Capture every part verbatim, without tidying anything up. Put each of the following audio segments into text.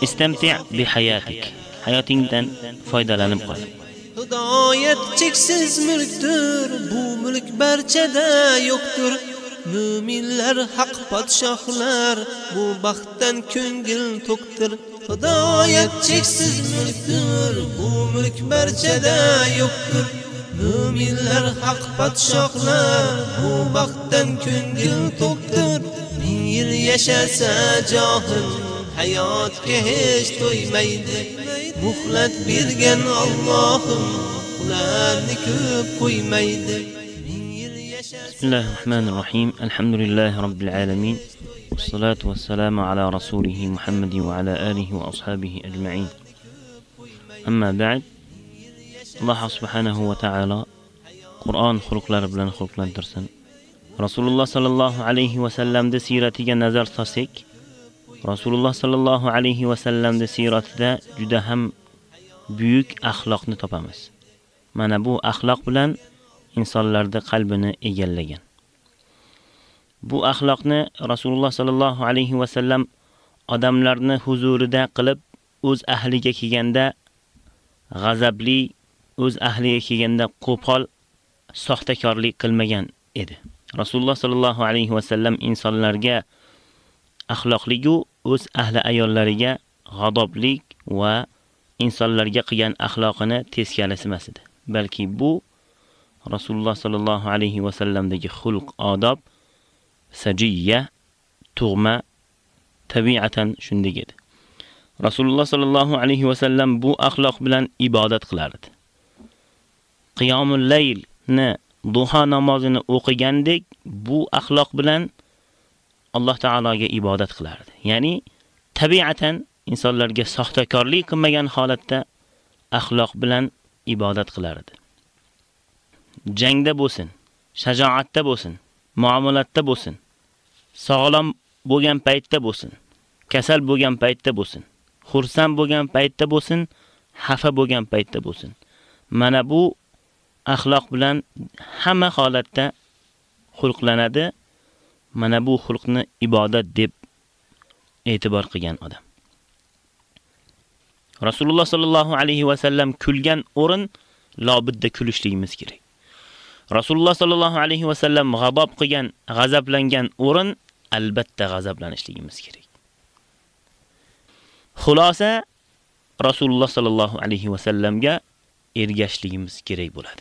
istamti' bi hayatik. Hayotingdan foydalanib qol. Hidoyat cheksiz mulkdir, bu mulk barchada yo'qdir. Müminler haq podshohlar, bu baxtdan ko'ngil to'qdir. Hidoyat cheksiz mulkdir, bu mulk barchada yo'qdir. Müminler haq podshohlar, bu baxtdan ko'ngil to'qdir. Ming yil yashasa johil, hayotga hech to'ymaydi. Muhlat bergan Allohim, ularni ko'p qo'ymaydi. Bismillahirrahmanirrahim. Alhamdulillahi rabbil alamin. Wassalatu wassalamu ala rasulih Muhammad wa ala alihi wa ashabihi ajma'in. Amma ba'd. Allah subhanahu wa ta'ala Qur'on xulqlari bilan xulqlantirsin. Rasululloh sallallohu alayhi va sallamning siratiga nazar solsak, Rasululloh sallallohu alayhi va sallamning siratida juda ham buyuk axloqni topamiz. Mana bu axloq bilan insonlarning qalbini egallagan. Bu axloqni Rasululloh sallallohu alayhi va sallam odamlarni huzurida qilib, o'z ahliga kelganda g'azabli, o'z ahliga kelganda qo'pol, soxtakorlik qilmagan edi. Rasululloh sallallohu alayhi va sallam insonlarga axloqligu o'z ahli ayollariga g'adoblik va insonlarga qilgan axloqini teskarisi emas edi. Balki bu Rasululloh sallallohu alayhi va sallamdagi xulq, odob, sajiyya, tug'ma, tabiatan shunday edi. Rasululloh sallallohu alayhi va sallam bu axloq bilan ibodat qilardi. Qiyomul laylni, duha namozini o'qigandek bu axloq bilan Alloh taologa ibodat qilardi. Ya'ni tabiatan insonlarga soxtakorlik qilmagan holatda axloq bilan ibodat qilardi. Jangda bo'lsin, shajoatda bo'lsin, muomalatda bo'lsin, sog'lom bo'lgan paytda bo'lsin, kasal bo'lgan paytda bo'lsin, xursand bo'lgan paytda bo'lsin, xafa bo'lgan paytda bo'lsin. Mana bu axloq bilan hamma holatda xulqlanadi. Mana bu xulqni ibodat deb e'tibor qilgan odam. Rasululloh sallallohu alayhi va sallam kulgan o'rin lobidda kulishligimiz kerak. Rasululloh sallallohu alayhi va sallam g'azob qilgan, g'azablangan o'rin albatta g'azablanishligimiz kerak. Xulosa Rasululloh sallallohu alayhi va sallamga ergashligimiz kerak bo'ladi.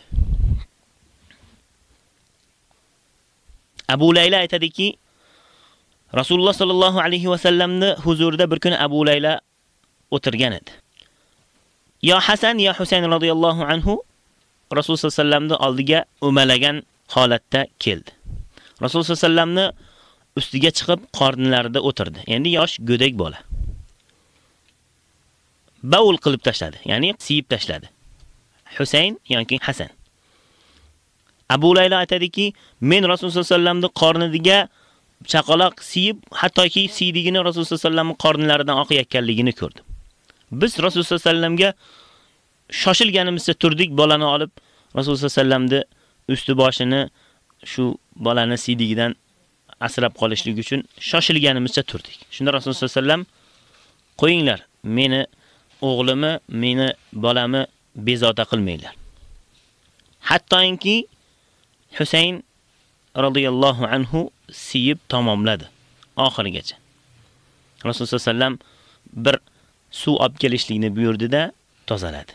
Abu Layla aytadiki, Rasululloh sallallohu alayhi va sallamni huzurida bir kuni Abu Layla o'tirgan edi. Ya Hasan, ya Husayn radhiyallohu anhu Rasululloh sallallohu alayhi va sallamning oldiga o'malagan holatda keldi. Rasululloh sallallohu alayhi va sallamni ustiga chiqib qornlarida o'tirdi. Endi yosh go'dak bola. Baul qilib tashladi, ya'ni siyib tashladi. Husayn yoki Hasan. Abu Layla aytadiki, men Rasululloh sallallohu alayhi va sallamning qorniga chaqaloq siyib, hattoki siydigini Rasululloh sallallohu alayhi va sallamning qornlaridan oqayotganligini ko'rdim. Biz Rasululloh sallallohu alayhi va sallamga shoshilganimizda turdik, bolani olib Rasululloh sallallohu alayhi va sallamning usti boshini shu bolani siydigidan asrab qolishlik uchun shoshilganimizda turdik. Shunda Rasululloh sallallohu alayhi va sallam, qo'yinglar, meni o'g'limi, meni bolami bezovta qilmanglar. Hattoki Husayn radhiyallohu anhu siyib tamomladi oxirigacha. Rasululloh sallallohu alayhi va sallam bir suv olib kelishlikni buyurdi-da, tozaladi.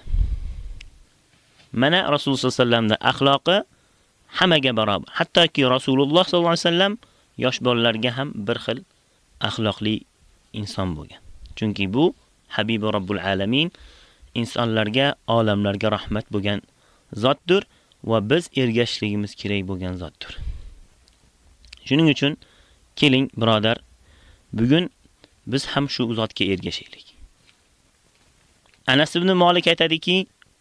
Mana Rasululloh sallallohu alayhi va sallamning axloqi hammaga barobar. Hattoki Rasululloh sallallohu alayhi va sallam yosh bolalarga ham bir xil axloqli inson bo'lgan. Chunki bu Habibi Robbul alamin, insonlarga, olamlarga rahmat bo'lgan zotdir va biz ergashligimiz kerak bo'lgan zotdir. Shuning uchun keling birodar, bugun biz ham shu zotga ergashaylik. Anas ibn Malik aytadiki,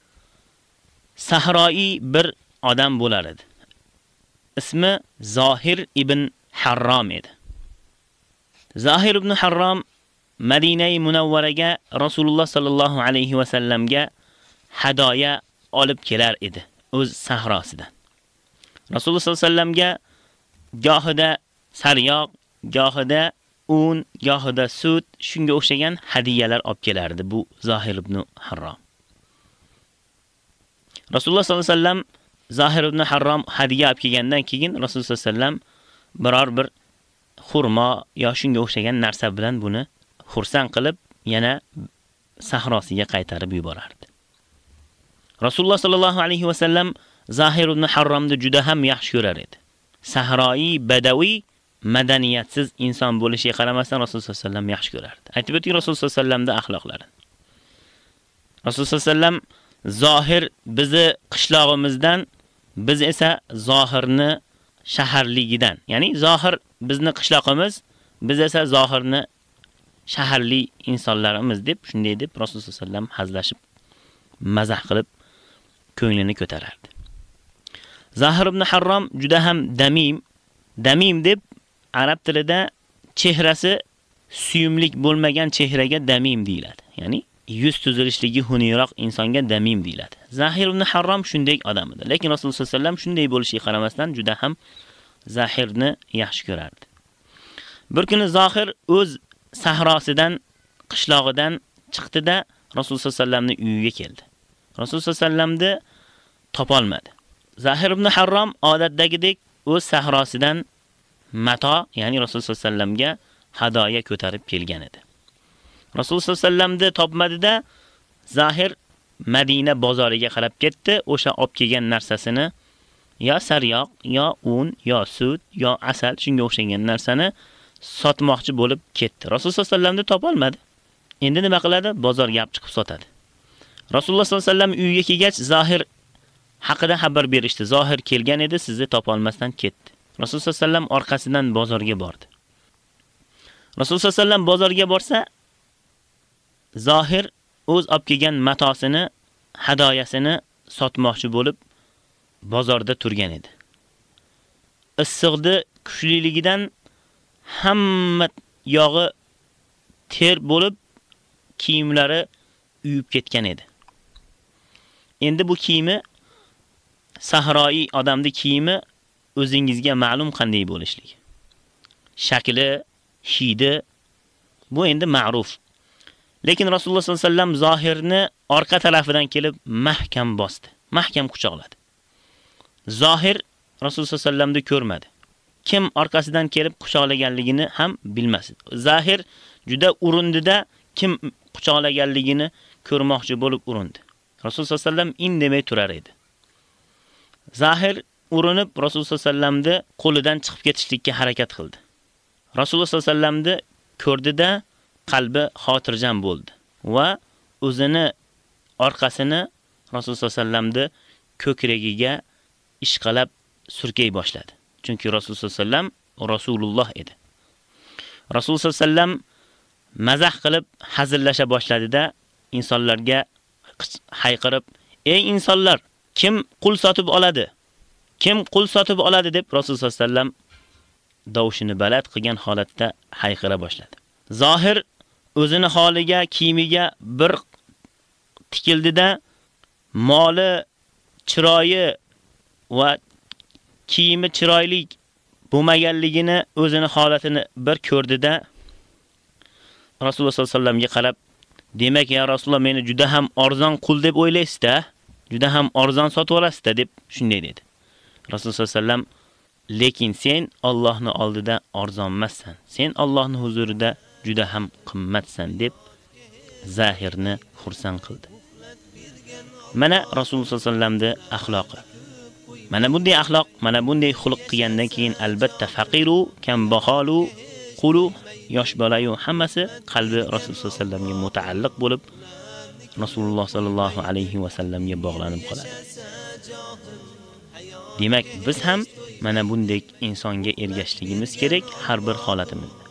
Sahroi bir odam bo'lar edi. Ismi Zohir ibn Harrom edi. Zohir ibn Harrom Madina-i Munawvaraga Rasululloh sallallohu alayhi va sallamga hadoya olib kelar edi o'z sahrosidan. Rasululloh sallallohu alayhi va sallamga gohida sariyog, gohida un, gohida sut, shunga o'xshagan hadiyalar olib kelardi bu Zohir ibn Harrom. Rasululloh sollallohu alayhi vasallam Zohir ibn Harrom hadiya olib kelgandan keyin Rasululloh sollallohu alayhi vasallam biror bir xurmo yo shunga o'xshagan narsa bilan buni xursand qilib, yana sahrosiga qaytarib yuborardi. Rasululloh sollallohu alayhi vasallam Zohir ibn Harromni juda ham yaxshi ko'rar edi. Sahroiy, badaviy, madaniyatsiz inson bo'lishiga qaramasdan Rasululloh sollallohu alayhi vasallam yaxshi ko'rardi. Aytib o'tdik Rasululloh sollallohu alayhi vasallamning axloqlari. Rasululloh sollallohu alayhi vasallam Zohir bizi qishlog'imizdan, biz esa Zohirni shaharligidan, ya'ni Zohir bizni qishlog'imiz, biz esa Zohirni shaharli insonlarimiz deb, shunday deb Rasululloh sollallohu alayhi vasallam hazlashib, mazah qilib ko'nglini ko'tarardi. Zohir ibn Harrom juda ham damim, damim deb arab tilida chehrasi suyumlik bo'lmagan chehraga damim deyiladi. Ya'ni yuz tuzilishligi xuniyroq insonga damim deyiladi. Zohir ibn Harrom shunday odam edi. Lekin Rasululloh sollallohu alayhi vasallam shunday bo'lishiga qaramasdan juda ham Zohirni yaxshi ko'rardi. Bir kuni Zohir o'z sahrosidan, qishlog'idan chiqdi-da Rasululloh sollallohu alayhi vasallamning uyiga keldi. Rasululloh sollallohu alayhi vasallamni topolmadi. Zohir ibn Harrom odatdagidek o'z sahrosidan mato, ya'ni Rasululloh sollallohu alayhi vasallamga hadoya ko'tarib kelgan edi. Rasululloh sollallohu alayhi vasallamni topmadi-da, Zohir Madina bozoriga qarab ketdi. O'sha olib kelgan narsasini yo saryoq, yo un, yo sut, yo asal shunga o'xshagan narsani sotmoqchi bo'lib ketdi. Rasululloh sollallohu alayhi vasallamni topolmadi. Endi nima qiladi? Bozorga olib chiqib sotadi. Rasululloh sollallohu alayhi vasallam uyiga kelgach, Zohir haqida xabar berishdi. Zohir kelgan edi, sizni topolmasdan ketdi. Rasululloh sollallohu alayhi vasallam orqasidan bozorga bordi. Rasululloh sollallohu alayhi vasallam bozorga borsa, Zohir o'z olib kelgan matosini, hadoyasini sotmoqchi bo'lib bozorda turgan edi. Issiqdi kuchliligidan hamma yog'i ter bo'lib, kiyimlari uyib ketgan edi. Endi bu kiyimi sahroiy odamning kiyimi o'zingizga ma'lum qanday bo'lishligi. Shakli, hidi bu endi ma'ruf. Lekin Rasululloh sollallohu alayhi vasallam Zohirni orqa tarafidan kelib mahkam bosdi, mahkam quchoqladi. Zohir Rasululloh sollallohu alayhi vasallamni ko'rmadi. Kim orqasidan kelib quchoqlaganligini ham bilmasdi. Zohir juda urindida kim quchoqlaganligini ko'rmoqchi bo'lib urindi. Rasululloh sollallohu alayhi vasallam indamay turar edi. Zohir urinib Rasululloh sollallohu alayhi vasallamni qo'lidan chiqib ketishlikka harakat qildi. Rasululloh sollallohu alayhi vasallamni ko'rdi-da, qalbi xotirjam bo'ldi va o'zini orqasini Rasululloh sollallohu alayhi vasallamni ko'kragiga ishqalab surkay boshladi. Chunki Rasululloh sollallohu alayhi vasallam Rasululloh edi. Rasululloh sollallohu alayhi vasallam mazah qilib hazillasha boshladi-da, insonlarga hayqirib, "Ey insonlar, kim qul sotib oladi? Kim qul sotib oladi?" deb Rasululloh sollallohu alayhi vasallam davushini baland qilgan holatda hayqira boshladi. Zohir o'zini holiga, kiyimiga bir tikildi-da, moli, chiroyi va kiyimi chiroyli bo'lmaganligini, o'zini holatini bir ko'rdi-da, Rasululloh sollallohu alayhi vasallamga qarab, "Demak, ya Rasululloh, meni juda ham arzon qul deb o'ylaysiz-da, juda ham arzon sotib olasiz-da" deb shunday dedi. Rasululloh sollallohu alayhi vasallam, "Lekin sen Allohning oldida arzon emassan. Sen Allohning huzurida juda ham qimmatsan" deb Zohirni xursand qildi. Mana Rasululloh sollallohu alayhi vasallamning axloqi. Mana bunday axloq, mana bunday xulq qilgandan keyin albatta faqiru, kambag'alu, qulu, yosh bolayu hammasi qalbi Rasululloh sollallohu alayhi vasallamga mutaalliq bo'lib, Rasululloh sollallohu alayhi vasallamga bog'lanib qoladi. Demak, biz ham mana bunday insonga ergashishligimiz kerak har bir holatimizda.